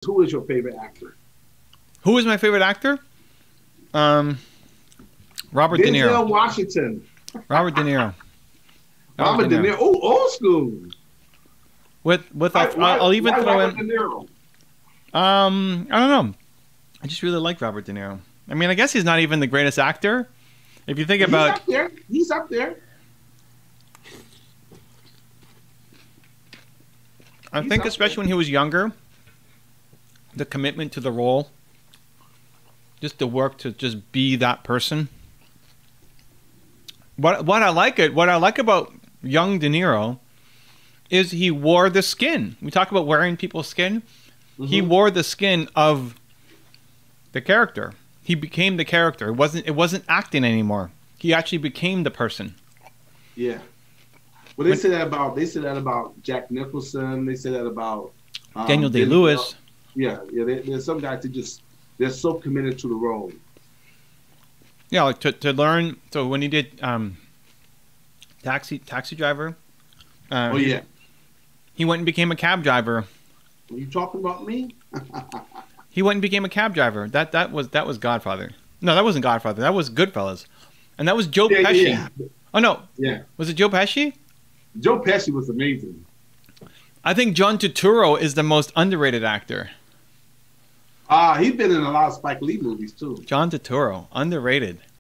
who is your favorite actor? Who is my favorite actor? Um, Robert De Niro. Denzel Washington. Robert De Niro. Robert De Niro. Oh, old school. With Why, I'll even throw Robert De in. Niro? I don't know. I just really like Robert De Niro. I mean, I guess he's not even the greatest actor. If you think He's about, up there. He's up there. I He's think up especially there. when he was younger, the commitment to the role, just the work to just be that person. What I like about young De Niro is he wore the skin. We talk about wearing people's skin. He wore the skin of the character. He became the character. It wasn't acting anymore. He actually became the person. Yeah. Well, they say that about Jack Nicholson. They say that about Daniel Day-Lewis. Yeah. There's some guys they're so committed to the role. Yeah, like to learn. So when he did Taxi Driver, Oh yeah. he went and became a cab driver. Are you talking about me? He went and became a cab driver. That was Godfather. No, that wasn't Godfather. That was Goodfellas, and that was Joe Pesci. Yeah. Oh no, Yeah. was it Joe Pesci? Joe Pesci was amazing. I think John Turturro is the most underrated actor. He's been in a lot of Spike Lee movies too. John Turturro, underrated.